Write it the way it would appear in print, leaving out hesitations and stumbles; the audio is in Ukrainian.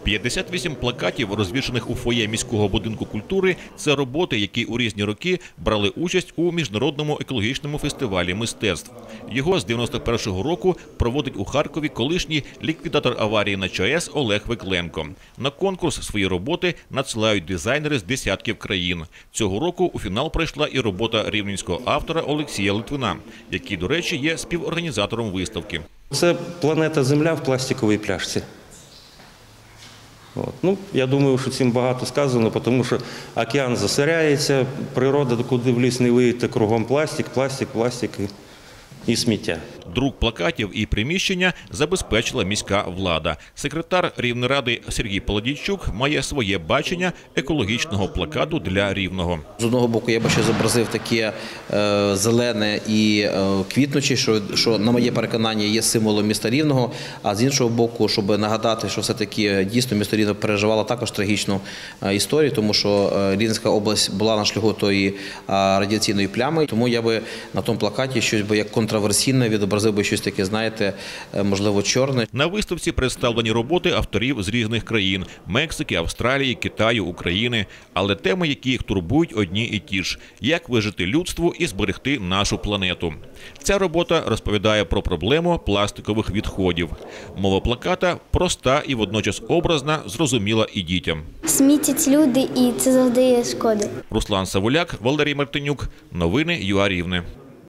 58 плакатів, розвішаних у фоє міського будинку культури – це роботи, які у різні роки брали участь у Міжнародному екологічному фестивалі мистецтв. Його з 91-го року проводить у Харкові колишній ліквідатор аварії на ЧАЕС Олег Викленко. На конкурс свої роботи надсилають дизайнери з десятків країн. Цього року у фінал пройшла і робота рівненського автора Олексія Литвина, який, до речі, є співорганізатором виставки. Це планета Земля в пластиковій пляшці. Я думаю, що цим багато сказано, тому що океан засоряється, природа, куди в ліс не виїдете, кругом пластик, пластик, пластик і сміття. Друк плакатів і приміщення забезпечила міська влада. Секретар Рівнеради Сергій Полодійчук має своє бачення екологічного плакату для Рівного. З одного боку, я б ще зобразив таке зелене і квітнуче, що, на моє переконання, є символом міста Рівного, а з іншого боку, щоб нагадати, що все-таки дійсно місто Рівне переживало також трагічну історію, тому що Рівненська область була на шляху тої радіаційної плями, тому я би на тому плакаті щось би як контраверсійне відобразив би щось таке, знаєте, можливо, чорне. На виставці представлені роботи авторів з різних країн – Мексики, Австралії, Китаю, України. Але теми, які їх турбують, одні і ті ж – як вижити людству і зберегти нашу планету. Ця робота розповідає про проблему пластикових відходів. Мова плаката проста і водночас образна, зрозуміла і дітям. Смітять люди, і це завдає шкоди. Руслан Савуляк, Валерій Мартинюк. Новини ЮА Рівне.